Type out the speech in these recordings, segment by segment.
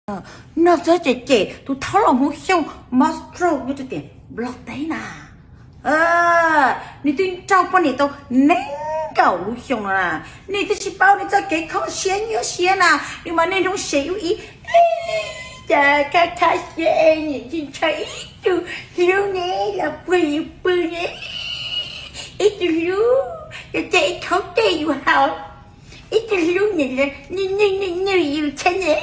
nó sẽ trẻ tôi tháo lòng muốn xong mastro như thế tiền block đấy nè ni tôi trao con này tôi nén cầu lúc xong là ni tôi chỉ bao ni cho cái không xé nhớ xé nào nhưng mà nên không xé ý chả cái xé nhìn trên thấy chú hiếu nhé là bự nhé ít chú hiếu cái chạy không chạy dù hào ít chú hiếu nhìn là như chân nhé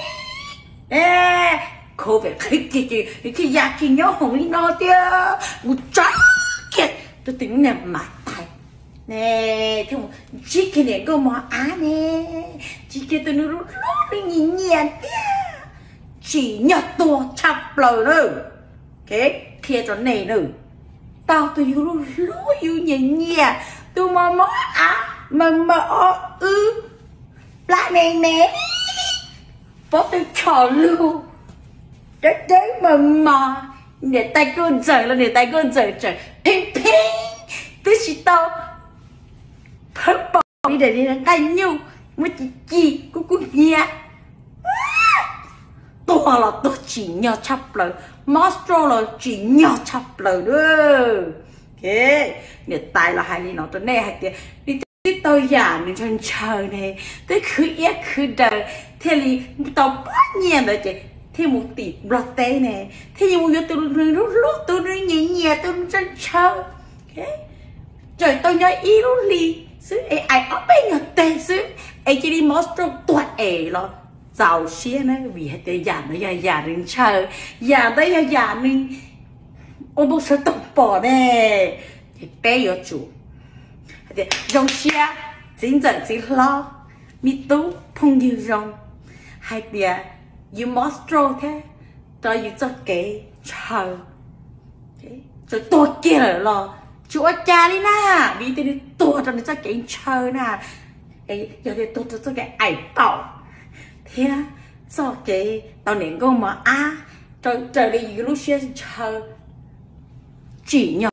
cô phải cái giá trị nhớ hồng đi nó tia một trái kẹt tôi tính nè mặt tay nè thì chỉ cái này có mỏ á nè chỉ cái tôi nó nhìn nhẹ chỉ nhặt to chập lời nữa cái kia cho này nữa tao tôi yêu nhẹ tôi mà mỏ á mà lại mẹ bố tôi trò lưu đấy mà để tay con trời là để tay con trời ping tôi chỉ tao phớt bỏ đi để đi đánh nhau mới chỉ cũng nhẹ tôi là tôi chỉ nhỏ chắp lời master là chỉ nhỏ chắp lời nữa thế để tay là hai đi nó tôi này hai đi tôi già nên chân trời này tôi cứ đời thế thì tao bắt nhiên rồi chị thế một tỷ block tay này thế nhưng mà tôi lúc tôi nhẹ tôi chân trời trời tôi nhớ ý lúc đi xứ ai ở bên nhà tê xứ ai chỉ đi monster tuột lo giàu xía này vì hai tay già nó già đến trời già đấy già nên ôm bố sợ tổng bỏ nè thì bé yếu chủ rong xia chính dẫn chỉ lo mi tú phong như rong hai tia you monstro thế tôi you cho cái chờ rồi tôi kia rồi chúa cha đi na vì tôi đi tôi cho nó cho cái chờ nè ấy giờ thì tôi cho cái ảnh bảo thế cho cái tao nén câu mà trời đi you lúc xia chờ chỉ nhỏ